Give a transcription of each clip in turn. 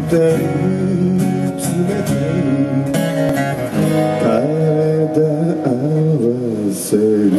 てる冷たい体合わせる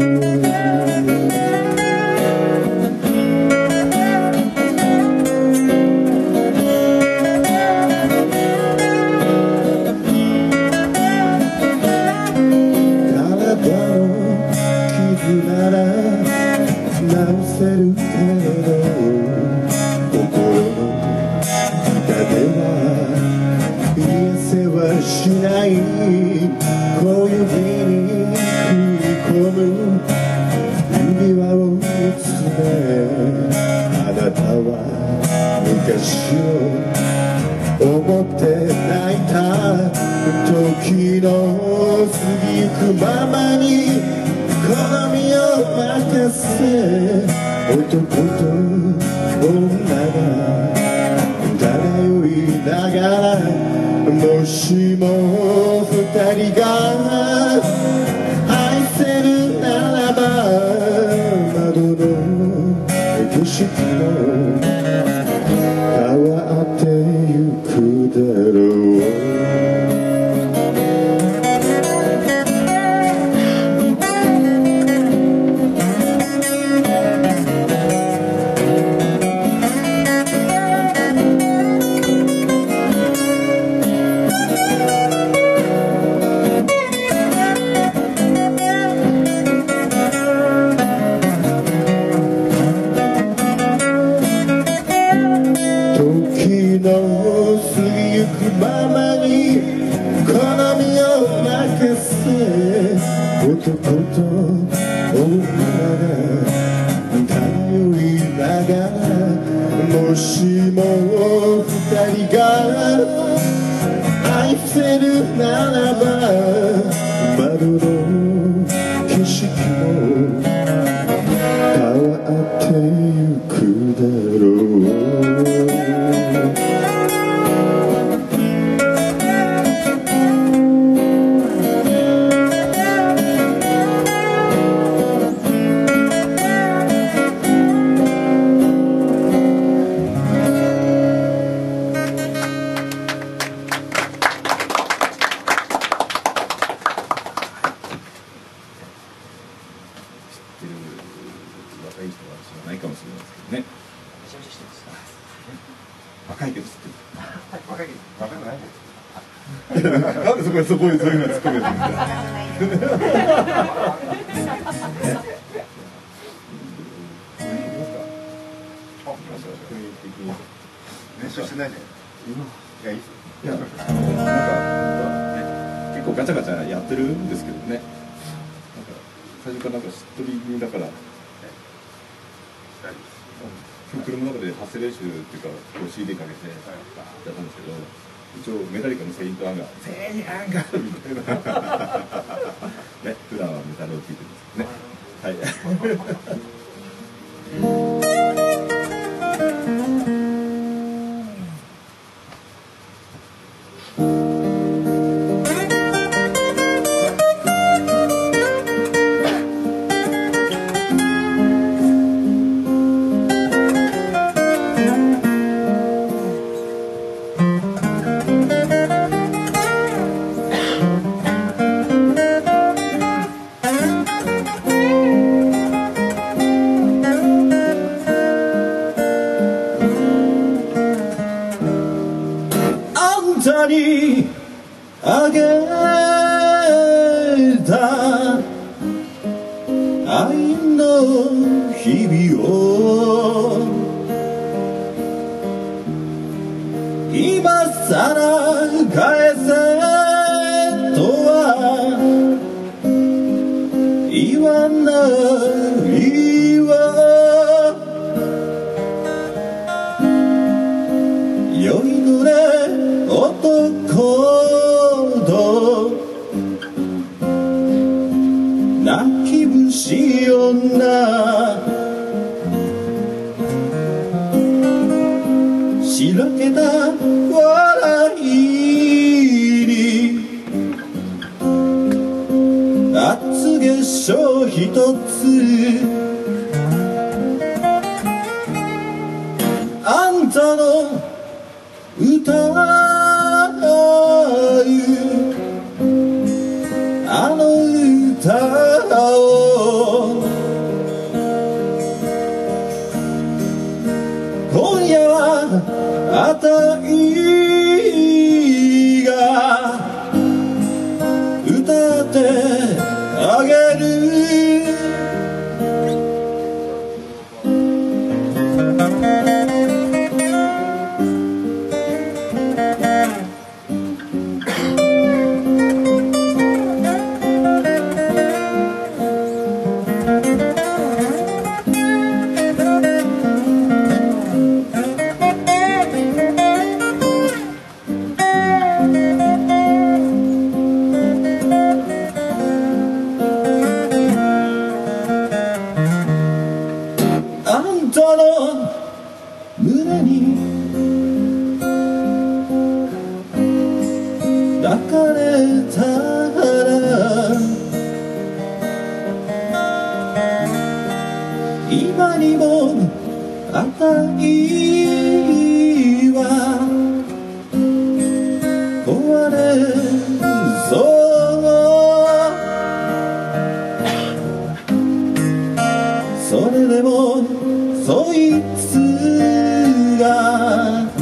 体の傷なら治せるけど心の中では癒せはしない小指に食い込む指輪を見つめあなたは昔を思って泣いた時の過ぎゆくままに好みを任せ男と女が漂いながらもしも二人が愛せるならば窓の景色も変わってゆくだろうままに好みを任せ男と女が頼りながらもしも二人が愛せるならば窓の景色も変わってゆくだろう若い人は知らないかもしれないですけどね。めちゃめちゃ知ってます。若いけど知ってる。若いけど若くないです。なんでそこにそういうの突っ込めるんですか。練習してないね。いやいいですよ。いやなんか結構ガチャガチャやってるんですけどね。最初からなんかしっとり気味だから車の中で発声練習っていうかこう CD かけてやったんですけど一応メタリカのセイントアンガーセイントアンガーみたいなね普段はメタルを聴いてるんですけどねにあげた愛の日々を今さら返せとは言わないわ酔いどれ男と泣き節女しらけた笑いに厚化粧一つあんたの腕うあの歌を今夜はあたいが歌ってあげるあんたの胸に抱かれたら今にもあたいは壊れそうそれでもそいつが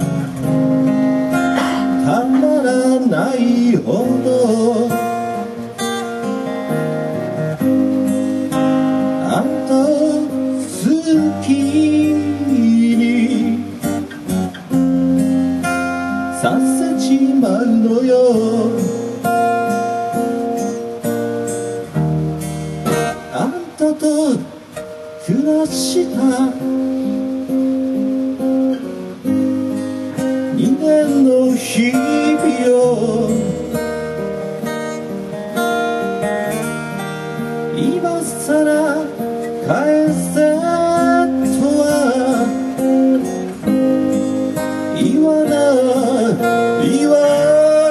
たまらないほどあんたを好きにさせちまうのよあんたと暮らした2年の日々を今さら返せとは言わないわ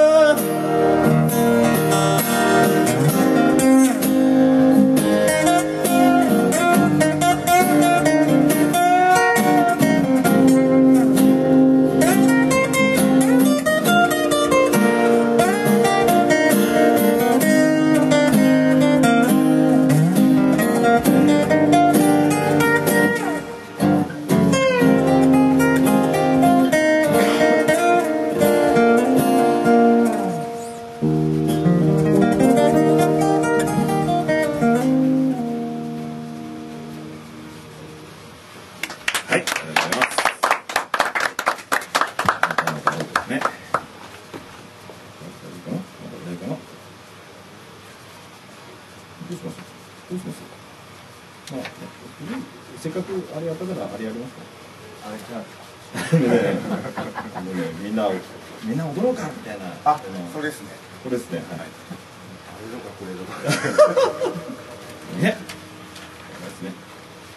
はい、ありがとうございます。ね。誰かな。どうします。どうします。まあ、せっかくあれやったからあれやりますか。 あれじゃあみんな踊ろうかみたいな。 あ、そうですね。 これですね。はい。 あれとかこれとか。 ね。ですね。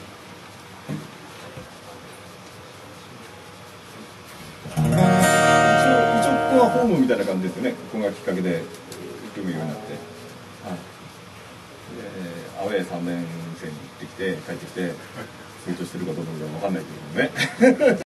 一応ここはホームみたいな感じですよね。ここがきっかけで組むようになって、はい、アウェー3年生に行ってきて帰ってきて成長してるかどうかわかんないけどね。